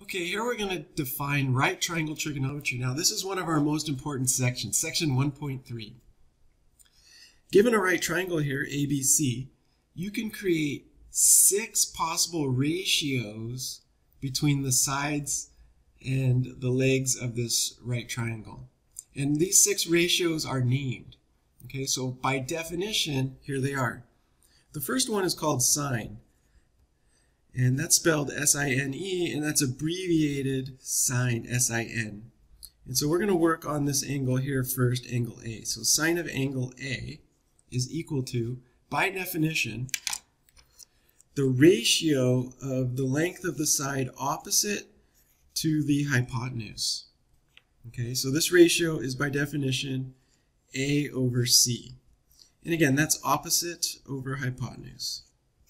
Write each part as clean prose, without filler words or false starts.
Okay, here we're going to define right triangle trigonometry. Now, this is one of our most important sections, section 1.3. Given a right triangle here, ABC, you can create 6 possible ratios between the sides and the legs of this right triangle. And these 6 ratios are named. Okay, so by definition, here they are. The first one is called sine. And that's spelled S-I-N-E, and that's abbreviated sine, S-I-N. And so we're going to work on this angle here first, angle A. So sine of angle A is equal to, by definition, the ratio of the length of the side opposite to the hypotenuse. Okay, so this ratio is by definition A over C. And again, that's opposite over hypotenuse.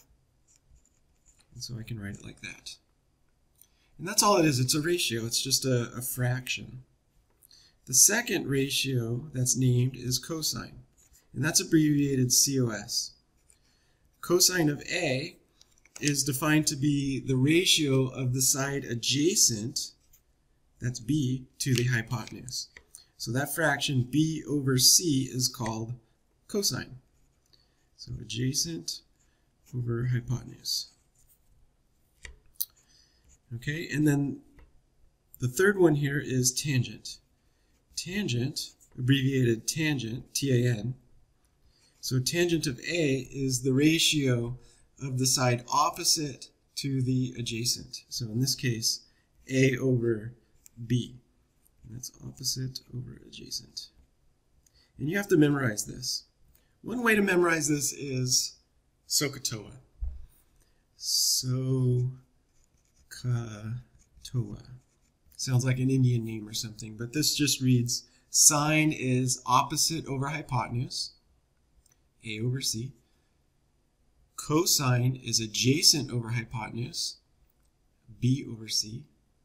So I can write it like that. And that's all it is. It's a ratio. It's just a fraction. The second ratio that's named is cosine. And that's abbreviated COS. Cosine of A is defined to be the ratio of the side adjacent, that's B, to the hypotenuse. So that fraction, B over C, is called cosine. So adjacent over hypotenuse. Okay, and then the third one here is tangent. Tangent, abbreviated tangent, T-A-N. So tangent of A is the ratio of the side opposite to the adjacent. So in this case, A over B. And that's opposite over adjacent. And you have to memorize this. One way to memorize this is SOHCAHTOA. SOHCAHTOA. Sounds like an Indian name or something, but this just reads sine is opposite over hypotenuse, A over C. Cosine is adjacent over hypotenuse, B over C.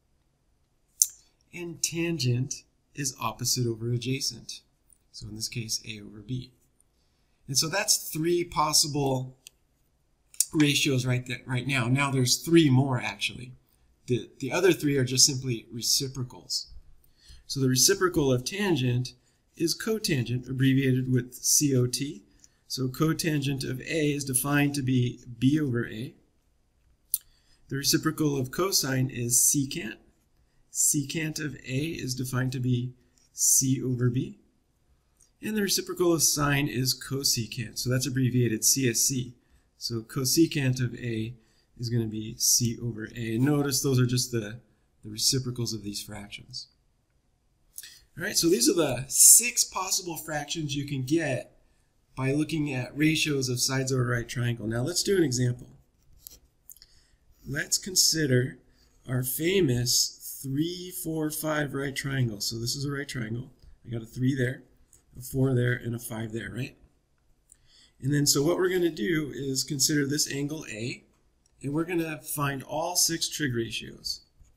And tangent is opposite over adjacent. So in this case, A over B. And so that's 3 possible ratios right now. Now there's 3 more actually. The other 3 are just simply reciprocals. So the reciprocal of tangent is cotangent, abbreviated with COT. So cotangent of A is defined to be B over A. The reciprocal of cosine is secant. Secant of A is defined to be C over B. And the reciprocal of sine is cosecant. So that's abbreviated CSC. So cosecant of A is going to be C over A. And notice those are just the reciprocals of these fractions. All right, so these are the 6 possible fractions you can get by looking at ratios of sides of a right triangle. Now let's do an example. Let's consider our famous 3, 4, 5 right triangle. So this is a right triangle. I got a 3 there, a 4 there, and a 5 there, right? And then so what we're going to do is consider this angle A, and we're going to find all 6 trig ratios.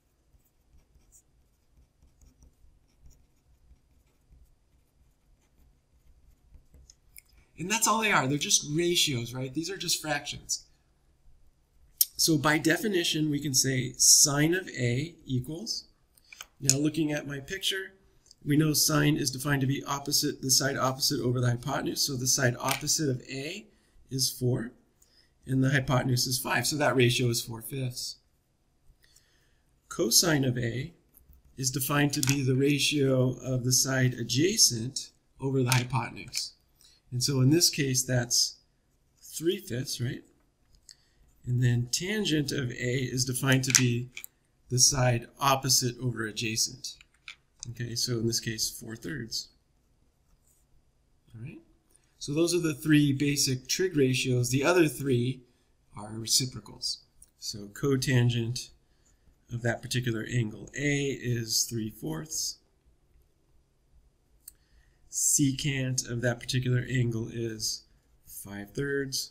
And that's all they are. They're just ratios, right? These are just fractions. So by definition, we can say sine of A equals. Now looking at my picture, we know sine is defined to be opposite, the side opposite over the hypotenuse. So the side opposite of A is 4. And the hypotenuse is 5, so that ratio is 4/5. Cosine of A is defined to be the ratio of the side adjacent over the hypotenuse. And so in this case, that's 3/5, right? And then tangent of A is defined to be the side opposite over adjacent. Okay, so in this case, 4/3. All right? So those are the 3 basic trig ratios. The other 3 are reciprocals. So cotangent of that particular angle A is 3/4. Secant of that particular angle is 5/3.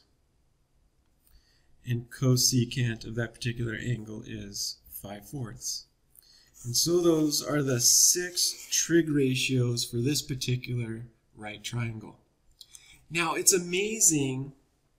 And cosecant of that particular angle is 5/4. And so those are the 6 trig ratios for this particular right triangle. Now, it's amazing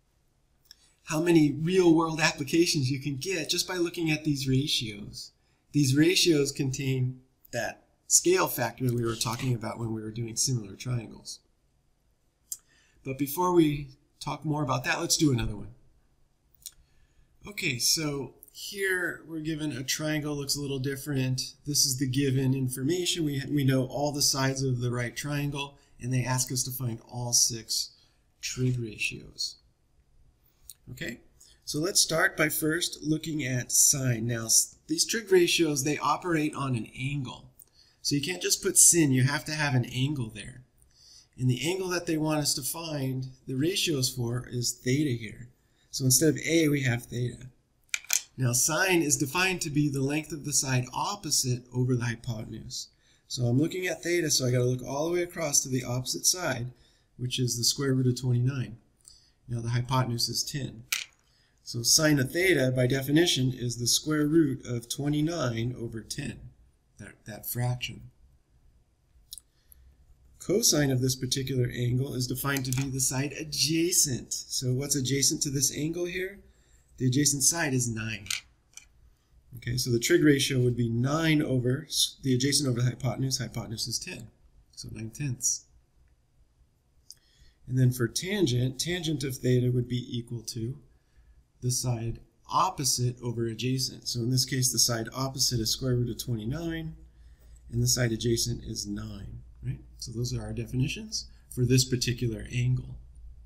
how many real-world applications you can get just by looking at these ratios. these ratios contain that scale factor that we were talking about when we were doing similar triangles. But before we talk more about that, let's do another one. Okay, so here we're given a triangle, looks a little different. This is the given information. We know all the sides of the right triangle, and they ask us to find all 6 trig ratios. Okay, so let's start by first looking at sine. Now, these trig ratios, they operate on an angle. So you can't just put sin, you have to have an angle there. And the angle that they want us to find the ratios for is theta here. So instead of a, we have theta. Now sine is defined to be the length of the side opposite over the hypotenuse. So I'm looking at theta, so I got to look all the way across to the opposite side, which is the square root of 29. Now the hypotenuse is 10. So sine of theta, by definition, is the square root of 29 over 10, that fraction. Cosine of this particular angle is defined to be the side adjacent. So what's adjacent to this angle here? The adjacent side is 9. Okay, so the trig ratio would be 9 over the adjacent over the hypotenuse. Hypotenuse is 10, so 9/10. And then for tangent, tangent of theta would be equal to the side opposite over adjacent. So in this case, the side opposite is square root of 29, and the side adjacent is 9. Right? So those are our definitions for this particular angle.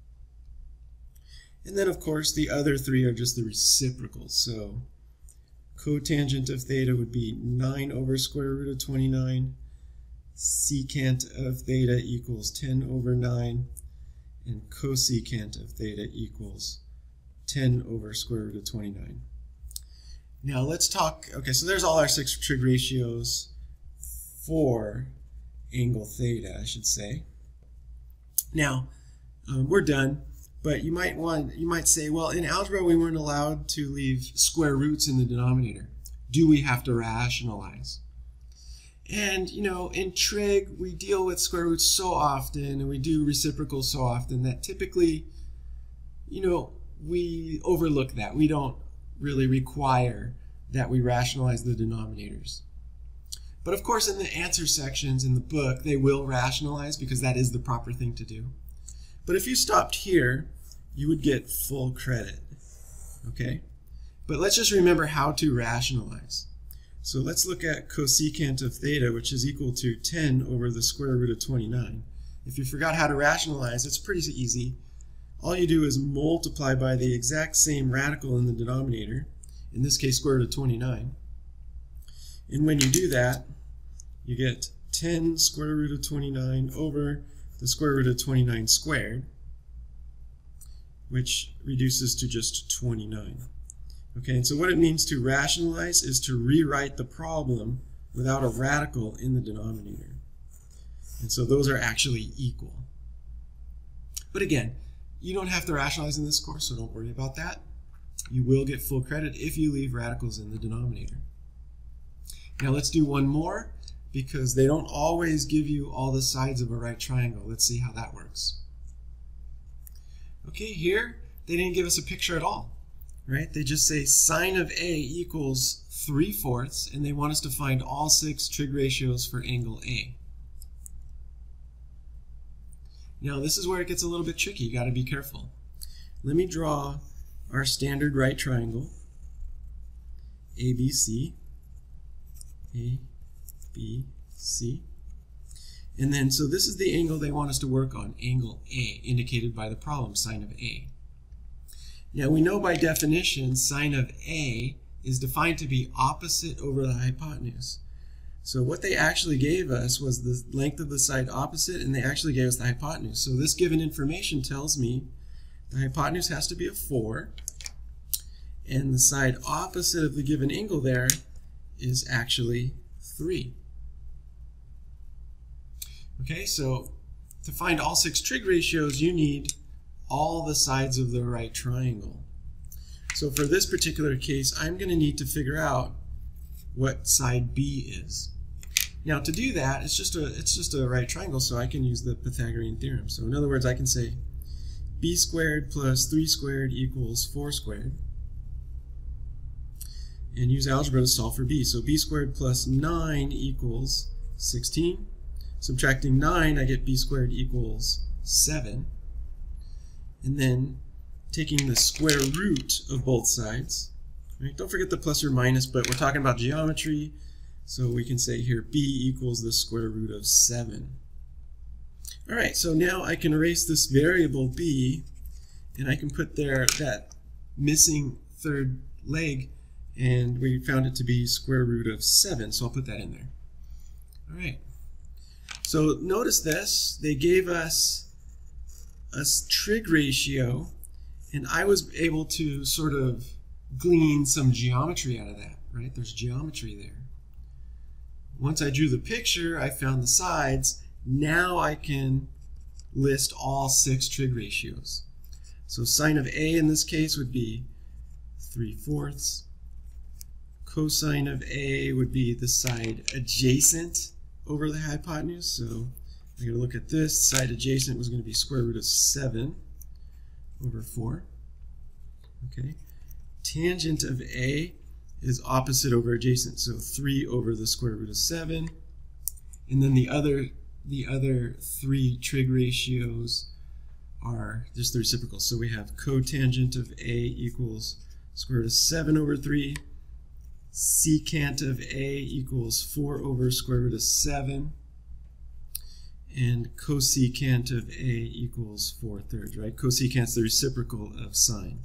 And then, of course, the other 3 are just the reciprocals. So cotangent of theta would be 9 over square root of 29. Secant of theta equals 10 over 9. And cosecant of theta equals 10 over square root of 29. Now let's talk, okay, so there's all our 6 trig ratios for angle theta, I should say. Now, we're done, but you might say, well, in algebra we weren't allowed to leave square roots in the denominator. Do we have to rationalize? And, you know, in trig, we deal with square roots so often, and we do reciprocals so often that typically, you know, we overlook that. We don't really require that we rationalize the denominators. But of course, in the answer sections in the book, they will rationalize because that is the proper thing to do. But if you stopped here, you would get full credit, okay? But let's just remember how to rationalize. So let's look at cosecant of theta, which is equal to 10 over the square root of 29. If you forgot how to rationalize, it's pretty easy. All you do is multiply by the exact same radical in the denominator, in this case square root of 29. And when you do that, you get 10 square root of 29 over the square root of 29 squared, which reduces to just 29. Okay, and so what it means to rationalize is to rewrite the problem without a radical in the denominator. And so those are actually equal. But again, you don't have to rationalize in this course, so don't worry about that. You will get full credit if you leave radicals in the denominator. Now let's do one more, because they don't always give you all the sides of a right triangle. Let's see how that works. Okay, here they didn't give us a picture at all, right? They just say sine of A equals 3/4, and they want us to find all 6 trig ratios for angle A. Now this is where it gets a little bit tricky. You got to be careful. Let me draw our standard right triangle, ABC. A, B, C. And then, so this is the angle they want us to work on, angle A, indicated by the problem, sine of A. Now we know by definition, sine of A is defined to be opposite over the hypotenuse. So what they actually gave us was the length of the side opposite, and they actually gave us the hypotenuse. So this given information tells me the hypotenuse has to be a 4, and the side opposite of the given angle there is actually 3. Okay, so to find all 6 trig ratios, you need all the sides of the right triangle. So for this particular case, I'm going to need to figure out what side B is. Now to do that, it's just a right triangle, so I can use the Pythagorean Theorem. So in other words, I can say b squared plus 3 squared equals 4 squared. and use algebra to solve for b. So b squared plus 9 equals 16. Subtracting 9, I get b squared equals 7. And then taking the square root of both sides. Right? Don't forget the plus or minus, but we're talking about geometry, so we can say here b equals the square root of 7. All right, so now I can erase this variable b, and I can put there that missing third leg, and we found it to be square root of 7, so I'll put that in there. All right, so notice this. They gave us a trig ratio, and I was able to sort of glean some geometry out of that, right? There's geometry there. Once I drew the picture, I found the sides. Now I can list all 6 trig ratios. So sine of A in this case would be 3/4. Cosine of A would be the side adjacent over the hypotenuse. So I'm going to look at this. Side adjacent was going to be square root of 7 over 4. Okay. Tangent of A is opposite over adjacent, so 3 over the square root of 7. And then the other 3 trig ratios are just the reciprocals. So we have cotangent of A equals square root of 7 over 3. Secant of A equals 4 over square root of 7. And cosecant of A equals 4/3, right? Cosecant's the reciprocal of sine.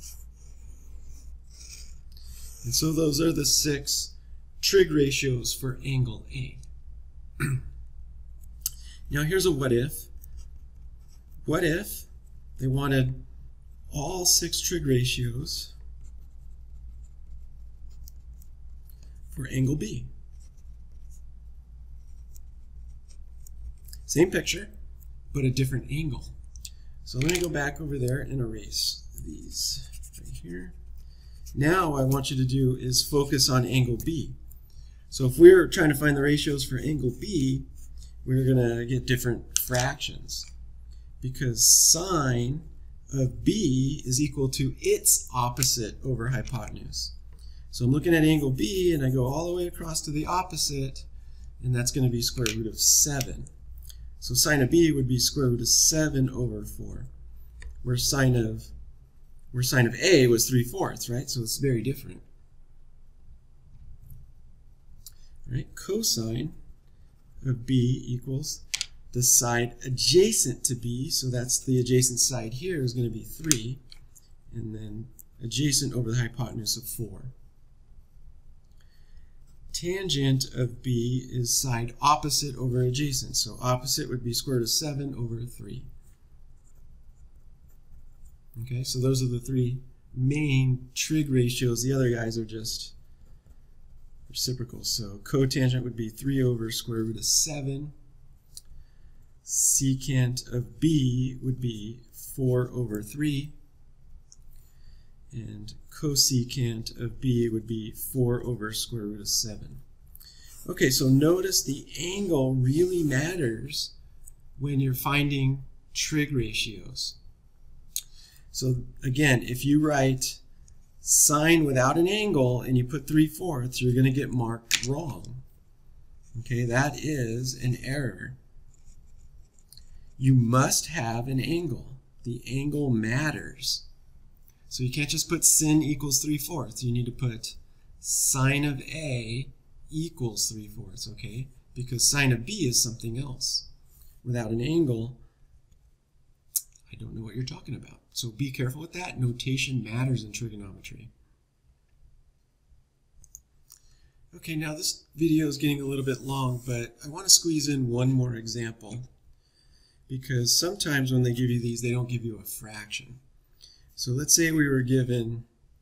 And so those are the 6 trig ratios for angle A. Now here's a what if. What if they wanted all 6 trig ratios for angle B? Same picture, but a different angle. So let me go back over there and erase these right here. Now what I want you to do is focus on angle B. So if we're trying to find the ratios for angle B, we're going to get different fractions, because sine of B is equal to its opposite over hypotenuse. So I'm looking at angle B, and I go all the way across to the opposite, and that's going to be square root of 7. So sine of B would be square root of 7 over 4, where sine of A was 3/4, right? So it's very different. Right? Cosine of B equals the side adjacent to B, so that's the adjacent side here is going to be 3, and then adjacent over the hypotenuse of 4. Tangent of B is side opposite over adjacent, so opposite would be square root of 7 over 3. Okay, so those are the 3 main trig ratios. The other guys are just reciprocals. So cotangent would be 3 over square root of 7. Secant of B would be 4 over 3. And cosecant of B would be 4 over square root of 7. Okay, so notice the angle really matters when you're finding trig ratios. So again, if you write sine without an angle and you put 3/4, you're going to get marked wrong. Okay, that is an error. You must have an angle. The angle matters. So you can't just put sin equals 3/4. You need to put sine of A equals 3/4, okay? Because sine of B is something else. Without an angle, I don't know what you're talking about. So be careful with that. Notation matters in trigonometry. Okay, now this video is getting a little bit long, but I want to squeeze in one more example, because sometimes when they give you these, they don't give you a fraction. So let's say we were given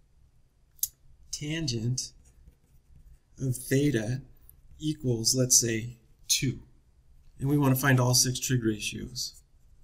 tangent of theta equals, let's say, 2. And we want to find all 6 trig ratios.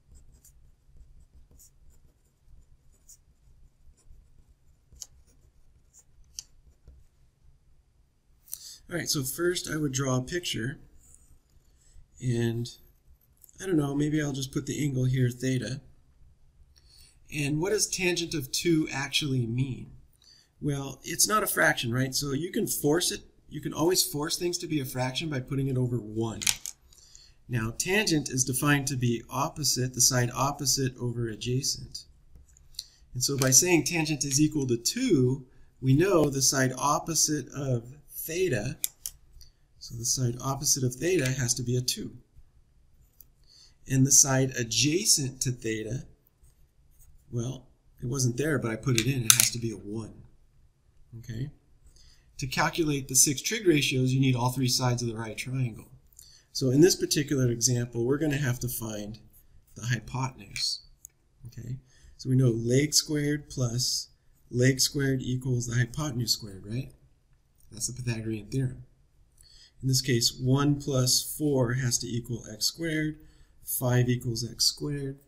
All right, so first I would draw a picture, and I don't know, maybe I'll just put the angle here, theta. And what does tangent of 2 actually mean? Well, it's not a fraction, right? So you can force it. You can always force things to be a fraction by putting it over 1. Now, tangent is defined to be opposite, the side opposite over adjacent. And so by saying tangent is equal to 2, we know the side opposite of theta, so the side opposite of theta has to be a 2. And the side adjacent to theta, well, it wasn't there, but I put it in. It has to be a 1. Okay? To calculate the 6 trig ratios, you need all 3 sides of the right triangle. So in this particular example, we're going to have to find the hypotenuse. Okay? So we know leg squared plus leg squared equals the hypotenuse squared, right? That's the Pythagorean theorem. In this case, 1 plus 4 has to equal x squared. 5 equals x squared.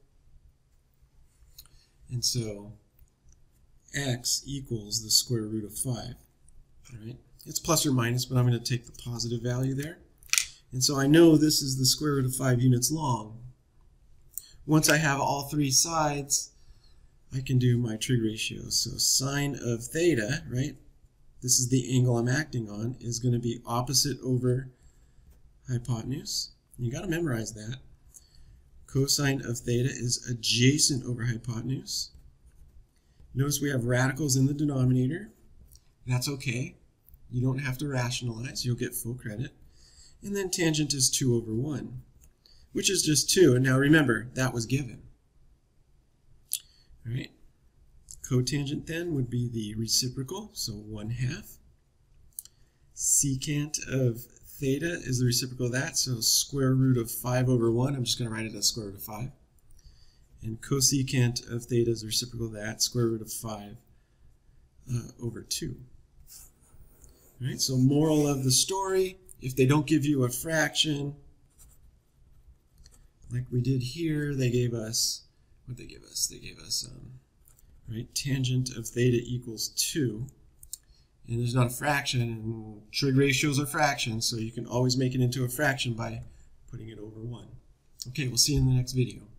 And so x equals the square root of 5. All right? It's plus or minus, but I'm going to take the positive value there. And so I know this is the square root of 5 units long. Once I have all 3 sides, I can do my trig ratios. So sine of theta, right? This is the angle I'm acting on, is going to be opposite over hypotenuse. You got to memorize that. Cosine of theta is adjacent over hypotenuse. Notice we have radicals in the denominator. That's okay. You don't have to rationalize. You'll get full credit. And then tangent is 2 over 1, which is just 2. And now remember, that was given. All right. Cotangent then would be the reciprocal, so 1/2. Secant of theta is the reciprocal of that, so square root of 5 over 1. I'm just going to write it as square root of 5. And cosecant of theta is the reciprocal of that, square root of 5 over 2. All right, so moral of the story, if they don't give you a fraction, like we did here, they gave us, what did they give us? They gave us, right, tangent of theta equals 2. And there's not a fraction, and trig ratios are fractions, so you can always make it into a fraction by putting it over 1. Okay, we'll see you in the next video.